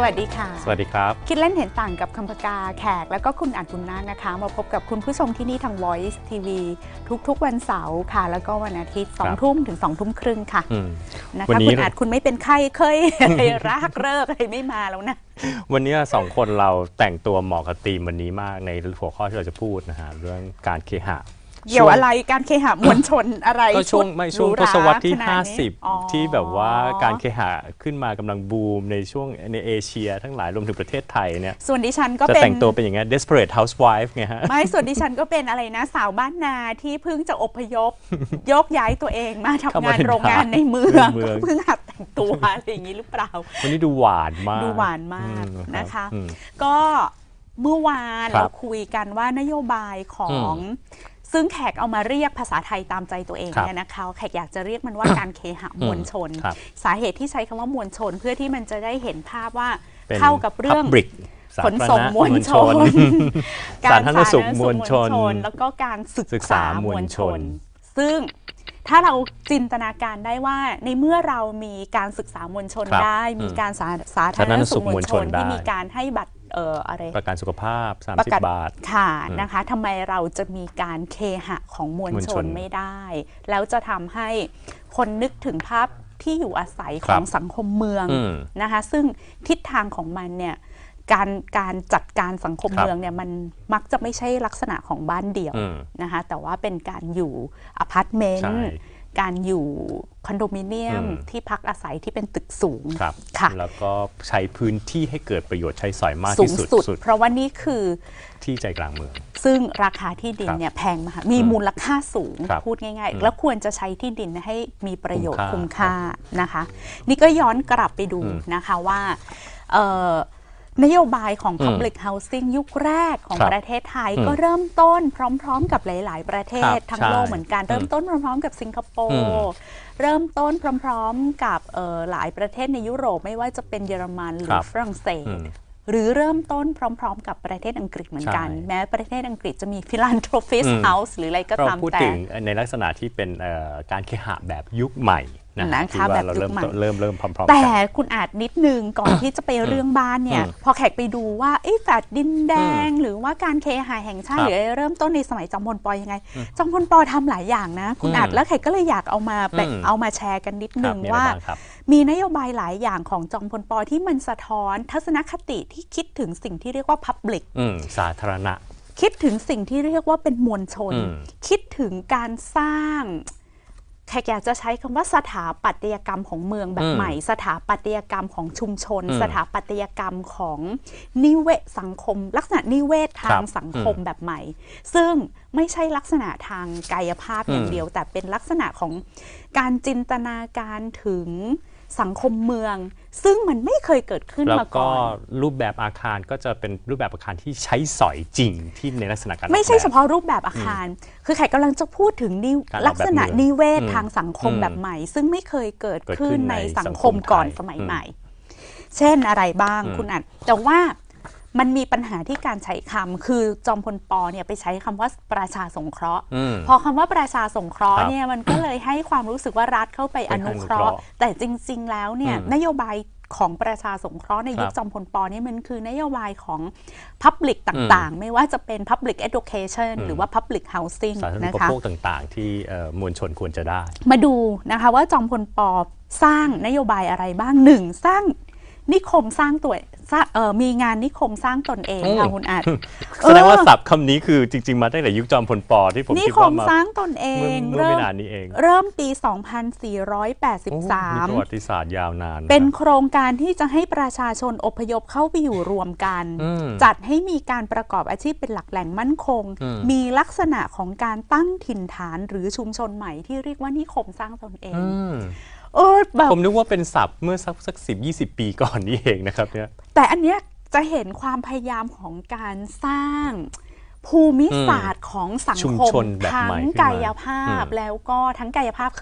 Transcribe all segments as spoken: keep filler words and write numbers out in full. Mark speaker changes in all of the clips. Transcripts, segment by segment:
Speaker 1: วัสดีค่ะ
Speaker 2: สวัสดีครับ
Speaker 1: คิดเล่นเห็นต่างกับคำพกาแขกแล้วก็คุณอัจบุญนาคนะคะมาพบกับคุณผู้ชมที่นี่ทาง Voice ที วี ทุกๆวันเสาร์ค่ะแล้วก็วันอาทิตย์สองทุ่มถึงสองทุ่มครึ่งค่ะนะคะคุณอัจคุณไม่เป็นไข้เคยอะไรรากเลิกอะไรไม่มาแล้วนะ
Speaker 2: วันนี้สองคนเราแต่งตัวเหมาะกับธีมวันนี้มากในหัวข้อที่เราจะพูดนะฮะเรื่องการเคหะ
Speaker 1: เกี่ยวอะไรการเคหะมวลชนอะไร
Speaker 2: ก็ช่วงไม่ช่วงทศวรรษที่ห้าสิบที่แบบว่าการเคหะขึ้นมากำลังบูมในช่วงในเอเชียทั้งหลายรวมถึงประเทศไทยเนี่ย
Speaker 1: ส่วนดิฉันก็
Speaker 2: เป็นจะแต่งตัวเป็นอย่างเงี้ย desperate housewife ไงฮะ
Speaker 1: ไม่ส่วนดิฉันก็เป็นอะไรนะสาวบ้านนาที่เพิ่งจะอพยพยกย้ายตัวเองมาทำงานโรงงานในเมืองเพิ่งหัดแต่งตัวอะไรอย่างนี้หรือเปล่า
Speaker 2: วันนี้ดูหวานมาก
Speaker 1: ดูหวานมากนะคะก็เมื่อวานเราคุยกันว่านโยบายของซึ่งแขกเอามาเรียกภาษาไทยตามใจตัวเองเนี่ยนะคะแขกอยากจะเรียกมันว่าการเคหะมวลชนสาเหตุที่ใช้คำว่ามวลชนเพื่อที่มันจะได้เห็นภาพว่าเข้ากับเรื่องขนส่งมวลชน
Speaker 2: การสาธารณสุขมวลชน
Speaker 1: แล้วก็การศึกษามวลชนซึ่งถ้าเราจินตนาการได้ว่าในเมื่อเรามีการศึกษามวลชนได้มีการสาธารณสุขมวลชนที่มีการให้บัตรเอ่ออะไร
Speaker 2: ประกันสุขภาพสามสิบบาท
Speaker 1: ค่ะนะคะทำไมเราจะมีการเคหะของมวลชนไม่ได้แล้วจะทำให้คนนึกถึงภาพที่อยู่อาศัยของสังคมเมืองนะคะซึ่งทิศทางของมันเนี่ยการการจัดการสังคมเมืองเนี่ยมันมักจะไม่ใช่ลักษณะของบ้านเดี่ยวนะคะแต่ว่าเป็นการอยู่อพาร์ตเมนต์การอยู่คอนโดมิเนียมที่พักอาศัยที่เป็นตึกสูง
Speaker 2: ค่ะแล้วก็ใช้พื้นที่ให้เกิดประโยชน์ใช้สอยมากที่สุด
Speaker 1: เพราะว่านี่คือ
Speaker 2: ที่ใจกลางเมือง
Speaker 1: ซึ่งราคาที่ดินเนี่ยแพงมากมีมูลค่าสูงพูดง่ายๆแล้วควรจะใช้ที่ดินให้มีประโยชน์คุ้มค่านะคะนี่ก็ย้อนกลับไปดูนะคะว่านโยบายของ Public Housing ยุคแรกของประเทศไทยก็เริ่มต้นพร้อมๆกับหลายๆประเทศทั้งโลกเหมือนกันเริ่มต้นพร้อมๆกับสิงคโปร์เริ่มต้นพร้อมๆกับหลายประเทศในยุโรปไม่ว่าจะเป็นเยอรมันหรือฝรั่งเศสหรือเริ่มต้นพร้อมๆกับประเทศอังกฤษเหมือนกันแม้ประเทศอังกฤษจะมี Philanthropist House หรืออะไรก็ตามแต่
Speaker 2: เราพูดถึงในลักษณะที่เป็นการเคหะแบบยุคใหม่
Speaker 1: นะคะแบบยุคใหม่
Speaker 2: เริ่มเริ่มพร้อมๆกัน
Speaker 1: แต่คุณอาจนิดนึงก่อนที่จะไปเรื่องบ้านเนี่ยพอแขกไปดูว่าไอ้แฟลตดินแดงหรือว่าการเคหะแห่งชาติหรือเริ่มต้นในสมัยจอมพลปยังไงจอมพลปทำหลายอย่างนะคุณอาจแล้วแขกก็เลยอยากเอามาเอามาแชร์กันนิดนึงว่ามีนโยบายหลายอย่างของจอมพลปที่มันสะท้อนทัศนคติที่คิดถึงสิ่งที่เรียกว่า Public
Speaker 2: สาธารณะ
Speaker 1: คิดถึงสิ่งที่เรียกว่าเป็นมวลชนคิดถึงการสร้างแขกอยากจะใช้คำว่าสถาปัตยกรรมของเมืองแบบใหม่สถาปัตยกรรมของชุมชนสถาปัตยกรรมของนิเวศสังคมลักษณะนิเวศทางสังคมแบบใหม่ซึ่งไม่ใช่ลักษณะทางกายภาพอย่างเดียวแต่เป็นลักษณะของการจินตนาการถึงสังคมเมืองซึ่งมันไม่เคยเกิดขึ้นมาก่อน
Speaker 2: แล้วก็รูปแบบอาคารก็จะเป็นรูปแบบอาคารที่ใช้สอยจริงที่ในลักษณะการ
Speaker 1: ไม่ใช่เฉพาะรูปแบบอาคารคือใครกำลังจะพูดถึงลักษณะนิเวศทางสังคมแบบใหม่ซึ่งไม่เคยเกิดขึ้นในสังคมก่อนสมัยใหม่เช่นอะไรบ้างคุณอัดแต่ว่ามันมีปัญหาที่การใช้คำคือจอมพลปเนี่ยไปใช้คำว่าประชาสงเคราะห์พอคำว่าประชาสงเคราะห์เนี่ยมันก็เลยให้ความรู้สึกว่ารัฐเข้าไปอนุเคราะห์แต่จริงๆแล้วเนี่ยนโยบายของประชาสงเคราะห์ในยุคจอมพลปนี่มันคือนโยบายของ Public ต่างๆไม่ว่าจะเป็น Public Education หรือว่า Public Housing
Speaker 2: นะคะสาธารณูปโภคต่างๆที่มวลชนควรจะได้
Speaker 1: มาดูนะคะว่าจอมพลปสร้างนโยบายอะไรบ้างหนึ่งสร้างนิคมสร้างตัวมีงานนิคมสร้างตนเองค่ะคุณอาจ
Speaker 2: แสดงว่าศัพท์คำนี้คือจริงๆมาตั้งแต่ยุคจอมพลปที่ผม
Speaker 1: คิดว่ามานิคมสร้างตนเอง
Speaker 2: เมื่อไม่นานนี้เอง
Speaker 1: เริ่มปี สองพันสี่ร้อยแปดสิบสาม
Speaker 2: ประวัติศาสตร์ยาวนาน
Speaker 1: เป็นโครงการที่จะให้ประชาชนอพยพเข้าไปอยู่รวมกันจัดให้มีการประกอบอาชีพเป็นหลักแหล่งมั่นคงมีลักษณะของการตั้งถิ่นฐานหรือชุมชนใหม่ที่เรียกว่านิคมสร้างตนเอง
Speaker 2: ผมนึกว่าเป็นศัพท์เมื่อสักสักสิบยี่สิบปีก่อนนี่เองนะครับเนี่ย
Speaker 1: แต่อันเนี้ยจะเห็นความพยายามของการสร้างภูมิศาสตร์ของสังคมทั้งกายภาพแล้วก็ทั้งกายภาพคือแบบไป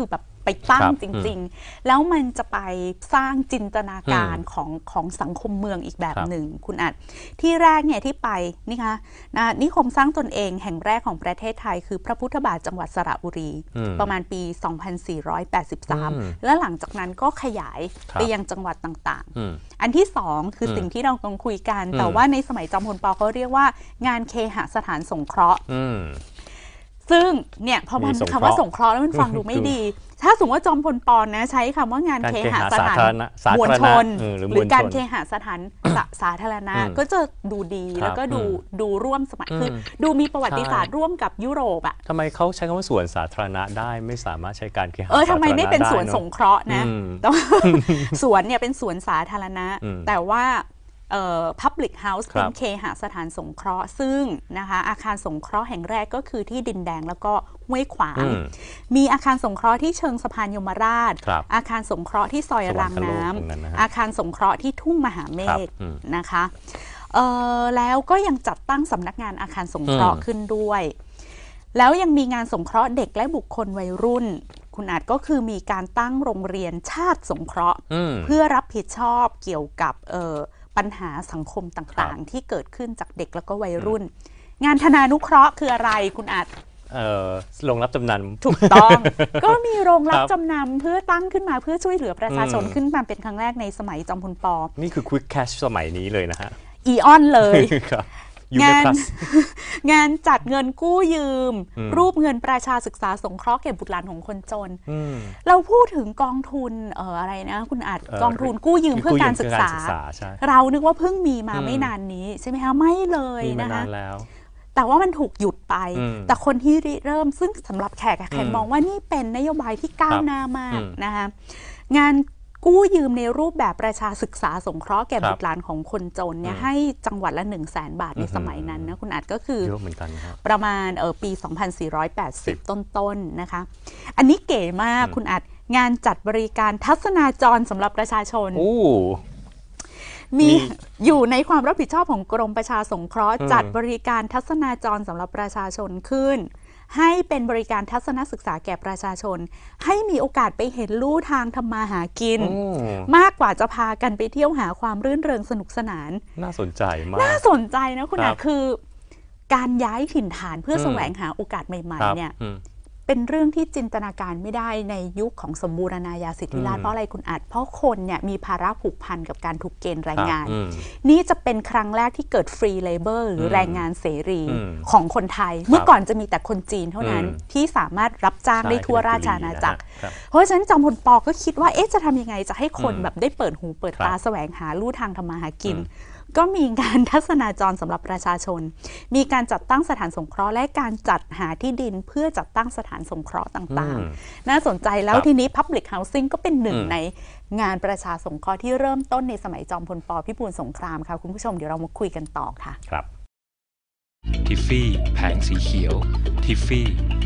Speaker 1: ตั้งจริงๆแล้วมันจะไปสร้างจินตนาการของของสังคมเมืองอีกแบบหนึ่งคุณอาจที่แรกเนี่ยที่ไปนี่คะนะนิคมสร้างตนเองแห่งแรกของประเทศไทยคือพระพุทธบาทจังหวัดสระบุรีประมาณปี สองพันสี่ร้อยแปดสิบสาม และหลังจากนั้นก็ขยายไปยังจังหวัดต่างๆอันที่สองคือสิ่งที่เรากำลังคุยกันแต่ว่าในสมัยจอมพลป.เขาเรียกว่างานเคหสถานสงเคราะห์ซึ่งเนี่ยพอมันคำว่าสงเคราะห์แล้วมันฟังดูไม่ดีถ้าสมมติว่าจอมพลป.นะใช้คำว่างานเคหสถานมวลชนหรือการเคหสถานสาธารณะก็จะดูดีแล้วก็ดูดูร่วมสมัยคือดูมีประวัติศาสตร์ร่วมกับยุโรปอ่ะ
Speaker 2: ทำไมเขาใช้คำว่าสวนสาธารณะได้ไม่สามารถใช้การเคหสาธารณะ
Speaker 1: เออทำไมไม่เป็นสวนสงเคราะห์นะแต่ว่าสวนเนี่ยเป็นสวนสาธารณะแต่ว่าเอ่อ Public House เป็นเคหสถานสงเคราะห์ซึ่งนะคะอาคารสงเคราะห์แห่งแรกก็คือที่ดินแดงแล้วก็ห้วยขวางมีอาคารสงเคราะห์ที่เชิงสะพานยมราชอาคารสงเคราะห์ที่ซอยรางน้ำอาคารสงเคราะห์ที่ทุ่งมหาเมฆนะคะเอ่อแล้วก็ยังจัดตั้งสำนักงานอาคารสงเคราะห์ขึ้นด้วยแล้วยังมีงานสงเคราะห์เด็กและบุคคลวัยรุ่นคุณอาจก็คือมีการตั้งโรงเรียนชาติสงเคราะห์เพื่อรับผิดชอบเกี่ยวกับเอ่อปัญหาสังคมต่างๆที่เกิดขึ้นจากเด็กแล้วก็วัยรุ่นงานธนานุเคราะห์คืออะไรคุณอาจ
Speaker 2: โรงรับจำนำ
Speaker 1: ถูกต้องก็มีโรงรับจำนำเพื่อตั้งขึ้นมาเพื่อช่วยเหลือประชาชนขึ้นมาเป็นครั้งแรกในสมัยจอมพลป.
Speaker 2: นี่คือ Quick Cash สมัยนี้เลยนะฮะ
Speaker 1: อีออนเลยงานงานจัดเงินกู้ยืมรูปเงินประชาศึกษาสงเคราะห์แก่บุตรหลานของคนจนเราพูดถึงกองทุนเอ่ออะไรนะคุณอาจกองทุนกู้ยืมเพื่อการศึกษาเรานึกว่าเพิ่งมีมาไม่นานนี้ใช่ไหมคะไม่เลยนะคะแต่ว่ามันถูกหยุดไปแต่คนที่เริ่มซึ่งสำหรับแขกแขกมองว่านี่เป็นนโยบายที่ก้าวหน้ามากนะคะงานกู้ยืมในรูปแบบประชาศึกษาสงเคราะห์แก่บุตรหลานของคนจนเนี่ยให้จังหวัดละ หนึ่งแสน บาทในสมัยนั้นนะคุณอาจก็คือประมาณเออปี สองพันสี่ร้อยแปดสิบ ต้นๆ น, นะคะอันนี้เก๋มากคุณอาจงานจัดบริการทัศนาจรสำหรับประชาชนมีอยู่ในความรับผิดชอบของกรมประชาสงเคราะห์จัดบริการทัศนาจรสำหรับประชาชนขึ้นให้เป็นบริการทัศนศึกษาแก่ประชาชนให้มีโอกาสไปเห็นลู่ทางทำมาหากินมากกว่าจะพากันไปเที่ยวหาความรื่นเริงสนุกสนาน
Speaker 2: น่าสนใจมาก
Speaker 1: น่าสนใจนะคุณอาคือการย้ายถิ่นฐานเพื่อแสวงหาโอกาสใหม่ๆเนี่ยเป็นเรื่องที่จินตนาการไม่ได้ในยุคของสมบูรณาญาสิทธิราชย์เพราะอะไรคุณอาจเพราะคนเนี่ยมีภาระผูกพันกับการถูกเกณฑ์แรงงานนี่จะเป็นครั้งแรกที่เกิดฟรีเลเบอร์หรือแรงงานเสรีของคนไทยเมื่อก่อนจะมีแต่คนจีนเท่านั้นที่สามารถรับจ้างได้ทั่วราชอาณาจักรเพราะฉะนั้นจอมพลป.ก็คิดว่าเอ๊ะจะทำยังไงจะให้คนแบบได้เปิดหูเปิดตาแสวงหาลู่ทางทำมาหากินก็มีการทัศนาจรสำหรับประชาชนมีการจัดตั้งสถานสงเคราะห์และการจัดหาที่ดินเพื่อจัดตั้งสถานสงเคราะห์ต่างๆน่าสนใจแล้วทีนี้ Public Housing ก็เป็นหนึ่งในงานประชาสงเคราะห์ที่เริ่มต้นในสมัยจอมพลป.พิบูลสงครามค่ะคุณผู้ชมเดี๋ยวเรามาคุยกันต่อค่ะ
Speaker 2: ครับ
Speaker 3: ทิฟฟี่แผงสีเขียวทิฟฟี่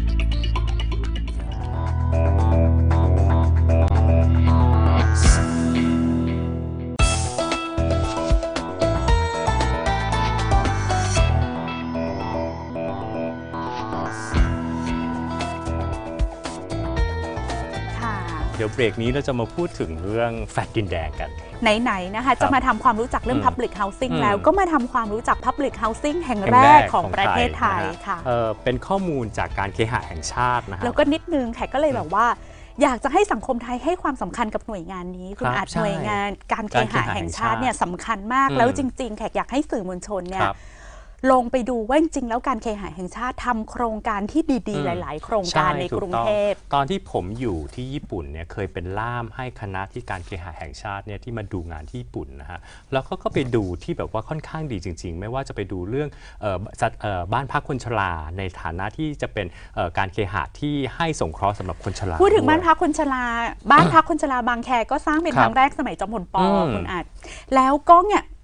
Speaker 2: เดี๋ยวเบรกนี้เราจะมาพูดถึงเรื่องแฟลตดินแดงกัน
Speaker 1: ไหนๆนะคะจะมาทำความรู้จักเรื่อง Public Housing แล้วก็มาทำความรู้จัก Public Housing แห่งแรกของประเทศไทยค่ะ
Speaker 2: เออเป็นข้อมูลจากการเคหะแห่งชาตินะฮะ
Speaker 1: แล้วก็นิดนึงแขกก็เลยแบบว่าอยากจะให้สังคมไทยให้ความสำคัญกับหน่วยงานนี้คุณอาจหน่วยงานการเคหะแห่งชาติเนี่ยสำคัญมากแล้วจริงๆแขกอยากให้สื่อมวลชนเนี่ยลงไปดูว่าจริงๆแล้วการเคหะแห่งชาติทำโครงการที่ดีๆหลายๆโครงการในกรุงเทพ
Speaker 2: ตอนที่ผมอยู่ที่ญี่ปุ่นเนี่ยเคยเป็นล่ามให้คณะที่การเคหะแห่งชาติเนี่ยที่มาดูงานที่ญี่ปุ่นนะฮะแล้วก็ก็ไปดูที่แบบว่าค่อนข้างดีจริงๆไม่ว่าจะไปดูเรื่องบ้านพักคนชราในฐานะที่จะเป็นการเคหะที่ให้สงเคราะห์สำหรับคนชรา
Speaker 1: พูดถึงบ้านพักคนชราบ้านพักคนชราบางแคก็สร้างเป็นครั้งแรกสมัยจอมพลป.คุณอาจแล้วก็เนี่ย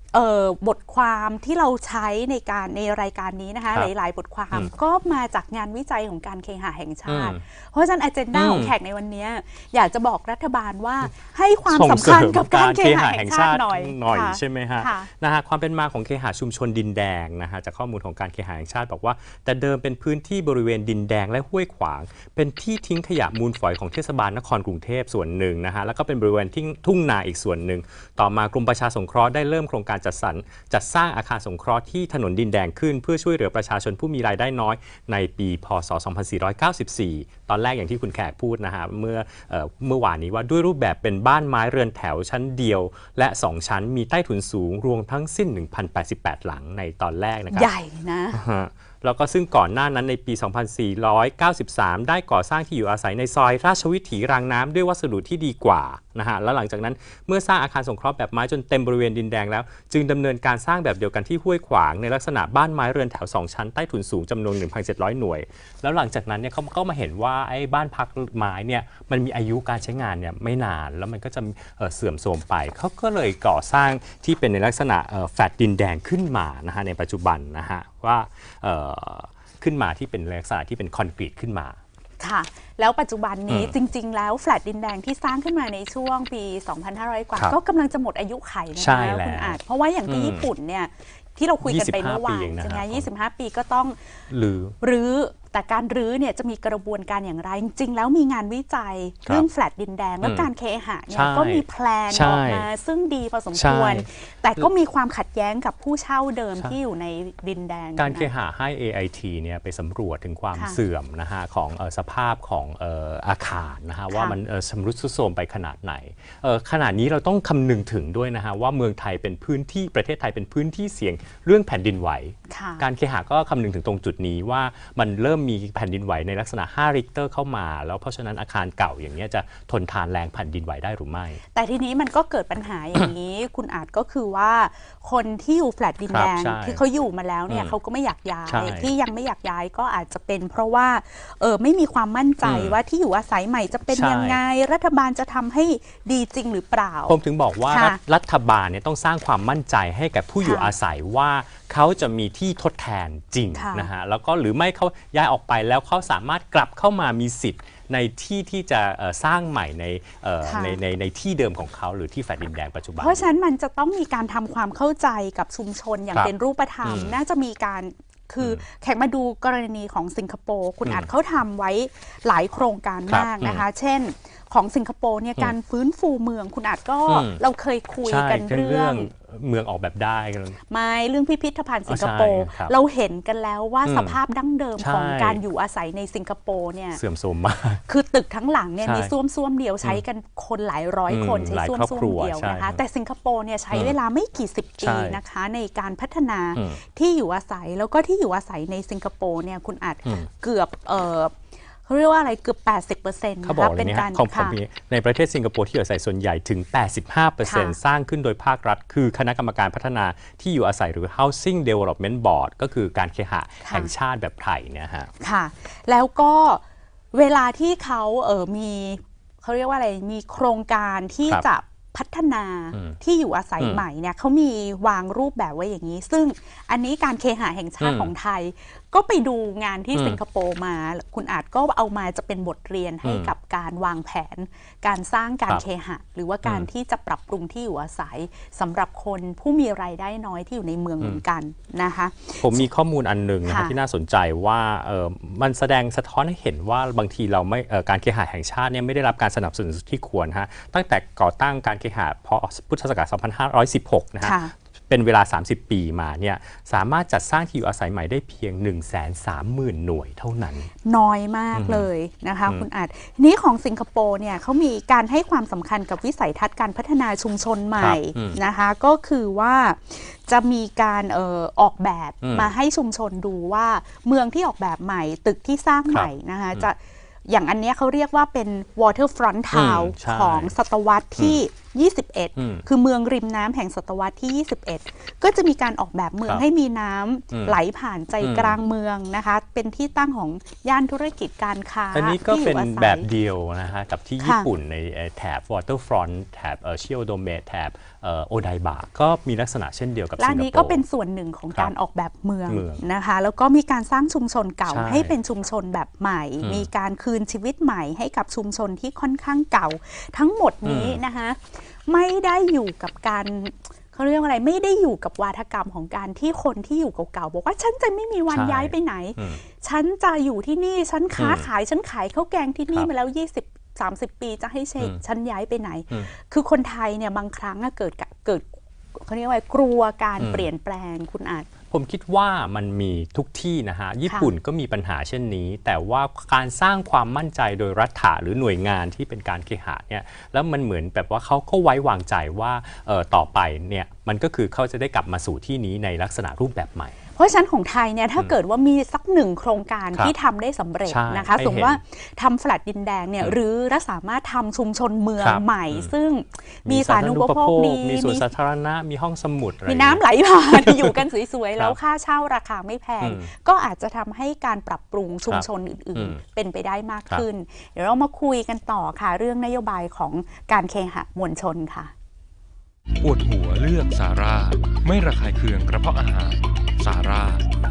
Speaker 1: บทความที่เราใช้ในการในรายการนี้นะคะหลายๆบทความก็มาจากงานวิจัยของการเคหะแห่งชาติเพราะฉะนั้นอเจนดาของแขกในวันนี้อยากจะบอกรัฐบาลว่าให้ความสำคัญกับการเคหะแห่งชาติหน่อย
Speaker 2: หน่อยใช่ไหมฮะนะฮะความเป็นมาของเคหะชุมชนดินแดงนะฮะจากข้อมูลของการเคหะแห่งชาติบอกว่าแต่เดิมเป็นพื้นที่บริเวณดินแดงและห้วยขวางเป็นที่ทิ้งขยะมูลฝอยของเทศบาลนครกรุงเทพส่วนหนึ่งนะฮะแล้วก็เป็นบริเวณที่ทุ่งนาอีกส่วนหนึ่งต่อมากรมประชาสงเคราะห์ได้เริ่มโครงการจัดสรรจัดสร้างอาคารสงเคราะห์ที่ถนนดินแดงขึ้นเพื่อช่วยเหลือประชาชนผู้มีรายได้น้อยในปีพ.ศ. สองพันสี่ร้อยเก้าสิบสี่ตอนแรกอย่างที่คุณแขกพูดนะฮะเมื่อเอ่อเมื่อวานนี้ว่าด้วยรูปแบบเป็นบ้านไม้เรือนแถวชั้นเดียวและสองชั้นมีใต้ถุนสูงรวมทั้งสิ้น หนึ่งพันแปดสิบแปด หลังในตอนแรกนะครับ
Speaker 1: ใหญ่นะ
Speaker 2: แล้วก็ซึ่งก่อนหน้านั้นในปี สองพันสี่ร้อยเก้าสิบสาม ได้ก่อสร้างที่อยู่อาศัยในซอยราชวิถีรางน้ำด้วยวัสดุที่ดีกว่านะฮะแล้วหลังจากนั้นเมื่อสร้างอาคารสงเคราะห์แบบไม้จนเต็มบริเวณดินแดงแล้วจึงดำเนินการสร้างแบบเดียวกันที่ห้วยขวางในลักษณะบ้านไม้เรือนแถวสองชั้นใต้ถุนสูงจำนวน หนึ่งพันเจ็ดร้อย หน่วยแล้วหลังจากนั้นเนี่ยเขาก็มาเห็นว่าไอ้บ้านพักไม้เนี่ยมันมีอายุการใช้งานเนี่ยไม่นานแล้วมันก็จะเสื่อมโทรมไปเขาก็เลยก่อสร้างที่เป็นในลักษณะแฟลตดินแดงขึ้นมานะฮะในปัจจุบันนะฮะว่าขึ้นมาที่เป็นลักษณะที่เป็นคอนกรีตขึ้นมา
Speaker 1: ค่ะแล้วปัจจุบันนี้จริงๆแล้วแฟลตดินแดงที่สร้างขึ้นมาในช่วงปี สองพันห้าร้อย กว่าก็กำลังจะหมดอายุไขนะคะคุณอาจเพราะว่าอย่างที่ญี่ปุ่นเนี่ยที่เราคุยกันไปเมื่อวานใช่ไหมยี่สิบห้าปีก็ต้องรื้อแต่การรื้อเนี่ยจะมีกระบวนการอย่างไรจริงๆแล้วมีงานวิจัยเรื่องแฟลตดินแดงและการเคหะเนี่ยก็มีแพลนออกมาซึ่งดีพอสมควรแต่ก็มีความขัดแย้งกับผู้เช่าเดิมที่อยู่ในดินแดง
Speaker 2: การเคหะให้ เอ ไอ ที เนี่ยไปสำรวจถึงความเสื่อมนะฮะของสภาพของอาคารนะฮะว่ามันชำรุดทรุดโทรมไปขนาดไหนขนาดนี้เราต้องคำนึงถึงด้วยนะฮะว่าเมืองไทยเป็นพื้นที่ประเทศไทยเป็นพื้นที่เสี่ยงเรื่องแผ่นดินไหวการเคหะก็คำนึงถึงตรงจุดนี้ว่ามันเริ่มมีแผ่นดินไหวในลักษณะห้าริกเตอร์เข้ามาแล้วเพราะฉะนั้นอาคารเก่าอย่างนี้จะทนทานแรงแผ่นดินไหวได้หรือไม่
Speaker 1: แต่ทีนี้มันก็เกิดปัญหาอย่างนี้ คุณอาจก็คือว่าคนที่อยู่แฟลตดินแดงที่เขาอยู่มาแล้วเนี่ยเขาก็ไม่อยากย้ายที่ยังไม่อยากย้ายก็อาจจะเป็นเพราะว่าเออไม่มีความมั่นใจว่าที่อยู่อาศัยใหม่จะเป็นยังไงรัฐบาลจะทำให้ดีจริงหรือเปล่า
Speaker 2: ผมถึงบอกว่ารัฐบาลเนี่ยต้องสร้างความมั่นใจให้กับผู้อยู่อาศัยว่าเขาจะมีที่ทดแทนจริงนะฮะแล้วก็หรือไม่เขาย้ายออกไปแล้วเขาสามารถกลับเข้ามามีสิทธิ์ในที่ที่จะสร้างใหม่ในในในในที่เดิมของเขาหรือที่แฟลตดินแดงปัจจุบัน
Speaker 1: เพราะฉะนั้นมันจะต้องมีการทำความเข้าใจกับชุมชนอย่างเป็นรูปธรรมน่าจะมีการคือแขกมาดูกรณีของสิงคโปร์คุณอาจเขาทำไว้หลายโครงการมากนะคะเช่นของสิงคโปร์เนี่ยการฟื้นฟูเมืองคุณอาจก็เราเคยคุยกันเรื่อง
Speaker 2: เมืองออกแบบได้
Speaker 1: ไม่เรื่องพิพิธภัณฑ์สิงคโปร์เราเห็นกันแล้วว่าสภาพดั้งเดิมของการอยู่อาศัยในสิงคโปร์เนี่ย
Speaker 2: เสื่อมโทรมมาก
Speaker 1: คือตึกทั้งหลังเนี่ยมีส้วมส้วมเดียวใช้กันคนหลายร้อยคนใช้ส้วมส้วมเดียวนะคะแต่สิงคโปร์เนี่ยใช้เวลาไม่กี่สิบปีนะคะในการพัฒนาที่อยู่อาศัยแล้วก็ที่อยู่อาศัยในสิงคโปร์เนี่ยคุณอาจเกือบเอ่อเขาเรียกว่าอะไรเกือบ แปดสิบเปอร์เซ็นต์
Speaker 2: เขาบอกเลยนะของผมในประเทศสิงคโปร์ที่อยู่อาศัยส่วนใหญ่ถึง แปดสิบห้าเปอร์เซ็นต์ สร้างขึ้นโดยภาครัฐคือคณะกรรมการพัฒนาที่อยู่อาศัยหรือ Housing Development Board ก็คือการเคหะแห่งชาติแบบไทยเนี่ยฮะ
Speaker 1: ค่ะแล้วก็เวลาที่เขาเออมีเขาเรียกว่าอะไรมีโครงการที่จะพัฒนาที่อยู่อาศัยใหม่เนี่ยเขามีวางรูปแบบไว้อย่างนี้ซึ่งอันนี้การเคหะแห่งชาติของไทยก็ไปดูงานที่สิงคโปร์มาคุณอาจก็เอามาจะเป็นบทเรียนให้กับการวางแผนการสร้างการเคหะหรือว่าการที่จะปรับปรุงที่อยู่อาศัยสำหรับคนผู้มีรายได้น้อยที่อยู่ในเมืองเหมือนกันนะคะ
Speaker 2: ผมมีข้อมูลอันหนึ่งนะที่น่าสนใจว่ามันแสดงสะท้อนให้เห็นว่าบางทีเราไม่การเคหะแห่งชาติเนี่ยไม่ได้รับการสนับสนุนที่ควรฮะตั้งแต่ก่อตั้งการเคหะพ.พุทธศักราช สองพันห้าร้อยสิบหก นะฮะเป็นเวลาสามสิบปีมาเนี่ยสามารถจัดสร้างที่อยู่อาศัยใหม่ได้เพียง หนึ่งแสนสามหมื่น หน่วยเท่านั้น
Speaker 1: น้อยมากเลยนะคะคุณอาจนี้ของสิงคโปร์เนี่ยเขามีการให้ความสำคัญกับวิสัยทัศน์การพัฒนาชุมชนใหม่นะคะก็คือว่าจะมีการเอ่อออกแบบมาให้ชุมชนดูว่าเมืองที่ออกแบบใหม่ตึกที่สร้างใหม่นะคะจะอย่างอันนี้เขาเรียกว่าเป็น waterfront town ของศตวรรษที่ยี่สิบเอ็ด คือเมืองริมน้ำแห่งศตวรรษที่ยี่สิบเอ็ดก็จะมีการออกแบบเมืองให้มีน้ำไหลผ่านใจกลางเมืองนะคะเป็นที่ตั้งของย่านธุรกิจการค้า
Speaker 2: อันนี้ก็เป็นแบบเดียวนะฮะกับที่ญี่ปุ่นในแถบ waterfront แถบเชียวโดเมะแถบโอไดบะก็มีลักษณะเช่นเดียวกับสิงคโปร์
Speaker 1: ร้านนี้ก็เป็นส่วนหนึ่งของการออกแบบเมืองนะคะแล้วก็มีการสร้างชุมชนเก่าให้เป็นชุมชนแบบใหม่มีการคืนชีวิตใหม่ให้กับชุมชนที่ค่อนข้างเก่าทั้งหมดนี้นะคะไม่ได้อยู่กับการเขาเรียกว่าอะไรไม่ได้อยู่กับวาทกรรมของการที่คนที่อยู่เก่าๆบอกว่าฉันจะไม่มีวันย้ายไปไหนฉันจะอยู่ที่นี่ฉันค้าขายฉันขายข้าวแกงที่นี่มาแล้วยี่สิบ สามสิบปีจะให้ฉันย้ายไปไหนคือคนไทยเนี่ยบางครั้งเกิดเกิดเขาเรียกว่ากลัวการเปลี่ยนแปลงคุณอาจ
Speaker 2: ผมคิดว่ามันมีทุกที่นะฮะญี่ปุ่นก็มีปัญหาเช่นนี้แต่ว่าการสร้างความมั่นใจโดยรัฐะหรือหน่วยงานที่เป็นการเคหะเนี่ยแล้วมันเหมือนแบบว่าเขาก็ไว้วางใจว่าต่อไปเนี่ยมันก็คือเขาจะได้กลับมาสู่ที่นี้ในลักษณะรูปแบบใหม่
Speaker 1: เพราะฉะนั้นของไทยเนี่ยถ้าเกิดว่ามีสักหนึ่งโครงการที่ทำได้สำเร็จนะคะสมมติว่าทำแฟลตดินแดงเนี่ยหรือและสามารถทำชุมชนเมืองใหม่ซึ่งมีสาธารณูปโภคดี
Speaker 2: มีสวนสาธารณะมีห้องสมุด
Speaker 1: มีน้ำไหลผ่านอยู่กันสวยๆแล้วค่าเช่าราคาไม่แพงก็อาจจะทำให้การปรับปรุงชุมชนอื่นๆเป็นไปได้มากขึ้นเดี๋ยวเรามาคุยกันต่อค่ะเรื่องนโยบายของการเคหะมวลชนค่ะ
Speaker 3: ปวดหัวเลือกซาร่าไม่ระคายเคืองกระเพาะอาหารซาร่า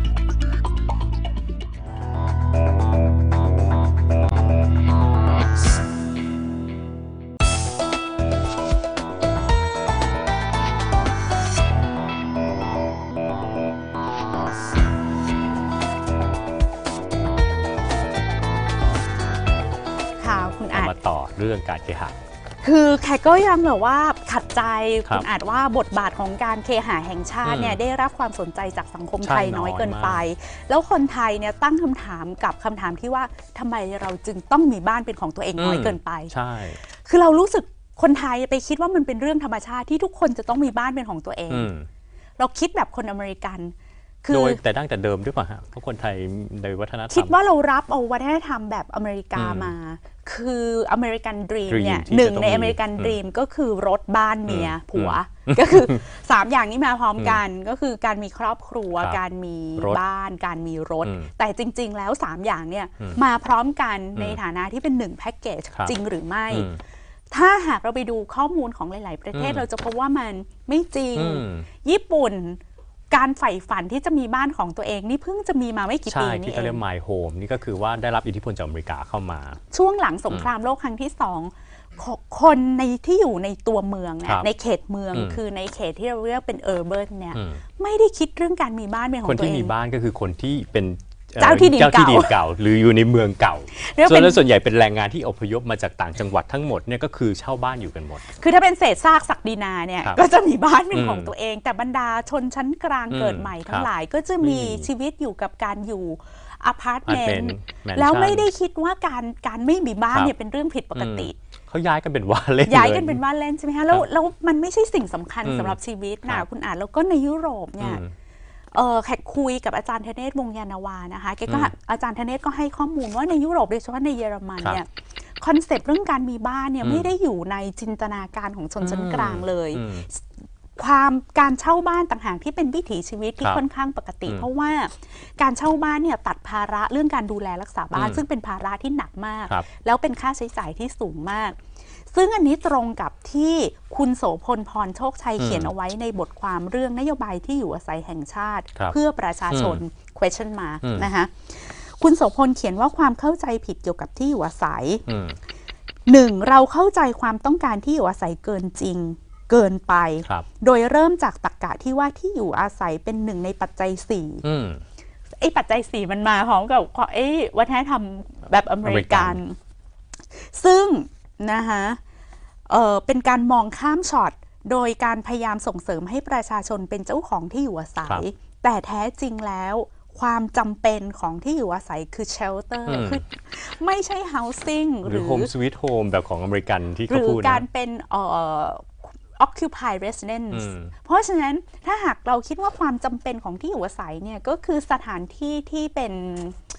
Speaker 1: ค่ะคุณอาจ
Speaker 2: มาต่อเรื่องการเคหะ
Speaker 1: คือแขกก็ยังแบบว่าขัดใจคุณอาจว่าบทบาทของการเคหะแห่งชาติเนี่ยได้รับความสนใจจากสังคมไทยน้อยเกินไปแล้วคนไทยเนี่ยตั้งคำถามกับคำถามที่ว่าทำไมเราจึงต้องมีบ้านเป็นของตัวเองน้อยเกินไป
Speaker 2: ใช่
Speaker 1: คือเรารู้สึกคนไทยไปคิดว่ามันเป็นเรื่องธรรมชาติที่ทุกคนจะต้องมีบ้านเป็นของตัวเองเราคิดแบบคนอเมริกัน
Speaker 2: โดยแต่ตั้งแต่เดิมด้วยป่ะฮะเพราะคนไทยในวัฒนธรรม
Speaker 1: คิดว่าเรารับเอาวัฒนธรรมแบบอเมริกามาคืออเมริกันดรีมเนี่ยหนึ่งในอเมริกันดรีมก็คือรถบ้านเมียผัวก็คือสามอย่างนี้มาพร้อมกันก็คือการมีครอบครัวการมีบ้านการมีรถแต่จริงๆแล้วสามอย่างเนี่ยมาพร้อมกันในฐานะที่เป็นหนึ่งแพ็กเกจจริงหรือไม่ถ้าหากเราไปดูข้อมูลของหลายๆประเทศเราจะพบว่ามันไม่จริงญี่ปุ่นการใฝ่ฝันที่จะมีบ้านของตัวเองนี่เพิ่งจะมีมาไม่กี่ปีนี่เอง
Speaker 2: ใช่ที่เขาเรียก My Home นี่ก็คือว่าได้รับอิทธิพลจากอเมริกาเข้ามา
Speaker 1: ช่วงหลังสงครามโลกครั้งที่สองคนในที่อยู่ในตัวเมืองเนี่ยในเขตเมืองคือในเขตที่เราเรียกเป็นเออร์เบิร์นเนี่ยไม่ได้คิดเรื่องการมีบ้านเป็นของตัวเอง
Speaker 2: คนที่มีบ้านก็คือคนที่เป็น
Speaker 1: เจ้าที่ดิน
Speaker 2: เก่าหรืออยู่ในเมืองเก่าส่วนส่วนใหญ่เป็นแรงงานที่อพยพมาจากต่างจังหวัดทั้งหมดเนี่ยก็คือเช่าบ้านอยู่กันหมด
Speaker 1: คือถ้าเป็นเศษซากศักดินาเนี่ยก็จะมีบ้านเป็นของตัวเองแต่บรรดาชนชั้นกลางเกิดใหม่ทั้งหลายก็จะมีชีวิตอยู่กับการอยู่อพาร์ตเมนต์แล้วไม่ได้คิดว่าการการไม่มีบ้านเนี่ยเป็นเรื่องผิดปกติ
Speaker 2: เขาย้ายกันเป็นว่าเล่น
Speaker 1: ย้ายกันเป็นว่าเล่นใช่ไหมคะแล้วแล้วมันไม่ใช่สิ่งสำคัญสำหรับชีวิตนะคุณอาจแล้วก็ในยุโรปเนี่ยเออแขกคุยกับอาจารย์ธเนศวงศ์ยานาวานะคะแกก็อาจารย์ธเนศก็ให้ข้อมูลว่าในยุโรปโดยเฉพาะในเยอรมันเนี่ยคอนเซปต์เรื่องการมีบ้านเนี่ยไม่ได้อยู่ในจินตนาการของชนชั้นกลางเลยความการเช่าบ้านต่างหากที่เป็นวิถีชีวิตที่ค่อนข้างปกติเพราะว่าการเช่าบ้านเนี่ยตัดภาระเรื่องการดูแลรักษาบ้านซึ่งเป็นภาระที่หนักมากแล้วเป็นค่าใช้จ่ายที่สูงมากซึ่งอันนี้ตรงกับที่คุณโสพลพรโชคชัยเขียนเอาไว้ในบทความเรื่องนโยบายที่อยู่อาศัยแห่งชาติเพื่อประชาชน question mark นะคะคุณโสพลเขียนว่าความเข้าใจผิดเกี่ยวกับที่อยู่อาศัยหนึ่งเราเข้าใจความต้องการที่อยู่อาศัยเกินจริงเกินไปโดยเริ่มจากตรรกะที่ว่าที่อยู่อาศัยเป็นหนึ่งในปัจจัยสี่ไอ้ปัจจัยสี่มันมาพร้อมกับไอ้วัฒนธรรมแบบอเมริกันซึ่งนะคะเอ่อเป็นการมองข้ามช็อตโดยการพยายามส่งเสริมให้ประชาชนเป็นเจ้าของที่อยู่อาศัยแต่แท้จริงแล้วความจำเป็นของที่อยู่อาศัยคือ shelter คือไม่ใช่ housing
Speaker 2: หรือ home sweet home แบบของอเมริกันที่เขาพูดนะ
Speaker 1: หรือการเป็นเอ่อoccupy residence เพราะฉะนั้นถ้าหากเราคิดว่าความจำเป็นของที่อยู่อาศัยเนี่ยก็คือสถานที่ที่เป็น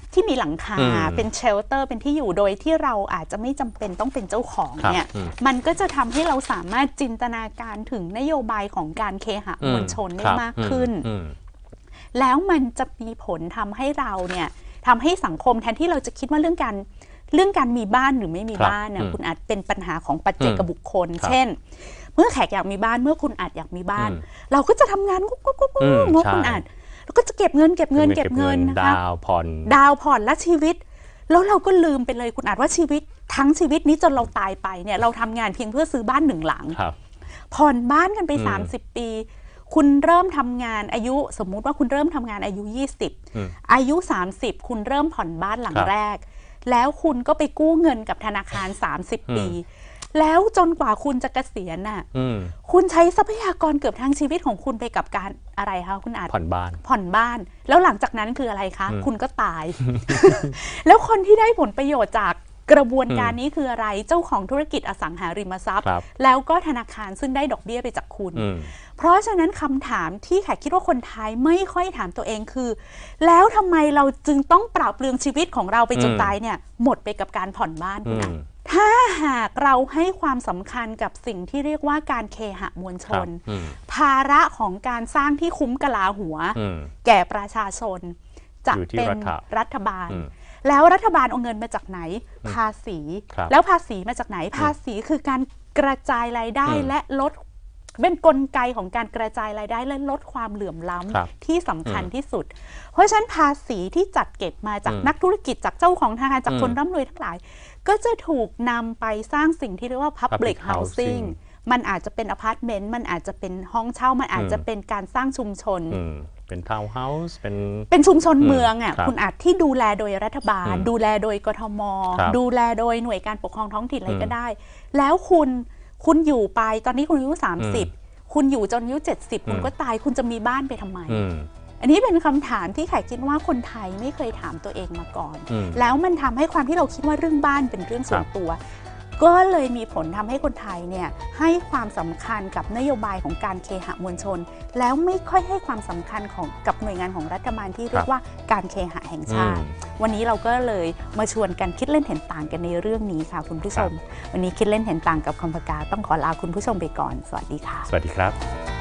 Speaker 1: ที่มีหลังคาเป็นเชลเตอร์เป็นที่อยู่โดยที่เราอาจจะไม่จำเป็นต้องเป็นเจ้าของเนี่ยมันก็จะทำให้เราสามารถจินตนาการถึงนโยบายของการเคหะมวลชนได้มากขึ้นแล้วมันจะมีผลทำให้เราเนี่ยทำให้สังคมแทนที่เราจะคิดว่าเรื่องการเรื่องการมีบ้านหรือไม่มีบ้านเนี่ยคุณอาจเป็นปัญหาของปัจเจกบุคคลเช่นเมื่อแขกอยากมีบ้านเมื่อคุณอาจอยากมีบ้านเราก็จะทำงานกุ๊กกุ๊กกุ๊กเมื่อคุณอาจแล้วก็จะเก็บเงินเก็บเงินเก็บเงินนะคะ
Speaker 2: ดาวผ่อน
Speaker 1: ดาวผ่อนและชีวิตแล้วเราก็ลืมไปเลยคุณอาจว่าชีวิตทั้งชีวิตนี้จนเราตายไปเนี่ยเราทำงานเพียงเพื่อซื้อบ้านหนึ่งหลังผ่อนบ้านกันไปสามสิบปีคุณเริ่มทำงานอายุสมมุติว่าคุณเริ่มทำงานอายุยี่สิบอายุสามสิบคุณเริ่มผ่อนบ้านหลังแรกแล้วคุณก็ไปกู้เงินกับธนาคารสามสิบปีแล้วจนกว่าคุณจะเกษียณน่ะคุณใช้ทรัพยากรเกือบทั้งชีวิตของคุณไปกับการอะไรคะคุณอาจ
Speaker 2: ผ่อนบ้าน
Speaker 1: ผ่อนบ้านแล้วหลังจากนั้นคืออะไรคะคุณก็ตาย แล้วคนที่ได้ผลประโยชน์จากกระบวนการนี้คืออะไรเจ้าของธุรกิจอสังหาริมทรัพย์แล้วก็ธนาคารซึ่งได้ดอกเบี้ยไปจากคุณเพราะฉะนั้นคำถามที่แขกคิดว่าคนไทยไม่ค่อยถามตัวเองคือแล้วทำไมเราจึงต้องปราบเปลืองชีวิตของเราไปจนตายเนี่ยหมดไปกับการผ่อนบ้านคุณอาจถ้าหากเราให้ความสำคัญกับสิ่งที่เรียกว่าการเคหะมวลชนภาระของการสร้างที่คุ้มกะลาหัวแก่ประชาชนจะเป็นรัฐบาลแล้วรัฐบาลเอาเงินมาจากไหนภาษีแล้วภาษีมาจากไหนภาษีคือการกระจายรายได้และลดเป็นกลไกของการกระจายรายได้และลดความเหลื่อมล้ำที่สำคัญที่สุดเพราะฉะนั้นภาษีที่จัดเก็บมาจากนักธุรกิจจากเจ้าของธนาคารจากคนร่ำรวยทั้งหลายก็จะถูกนำไปสร้างสิ่งที่เรียกว่า Public Housing มันอาจจะเป็นอพาร์ตเมนต์มันอาจจะเป็นห้องเช่ามันอาจจะเป็นการสร้างชุมชน
Speaker 2: เป็นทาวน์เฮาส์เป็น
Speaker 1: เป็นชุมชนเมืองอ่ะคุณอาจที่ดูแลโดยรัฐบาลดูแลโดยกทมดูแลโดยหน่วยการปกครองท้องถิ่นอะไรก็ได้แล้วคุณคุณอยู่ไปตอนนี้คุณอายุสามสิบคุณอยู่จนอายุเจ็ดสิบคุณก็ตายคุณจะมีบ้านไปทำไมอันนี้เป็นคำถามที่แขกคิดว่าคนไทยไม่เคยถามตัวเองมาก่อนแล้วมันทำให้ความที่เราคิดว่าเรื่องบ้านเป็นเรื่องส่วนตัวก็เลยมีผลทำให้คนไทยเนี่ยให้ความสำคัญกับนโยบายของการเคหะมวลชนแล้วไม่ค่อยให้ความสำคัญของกับหน่วยงานของรัฐบาลที่เรียกว่าการเคหะแห่งชาติวันนี้เราก็เลยมาชวนกันคิดเล่นเห็นต่างกันในเรื่องนี้ค่ะคุณผู้ชมวันนี้คิดเล่นเห็นต่างกับคำปากาต้องขอลาคุณผู้ชมไปก่อนสวัสดีค่ะ
Speaker 2: สวัสดีครับ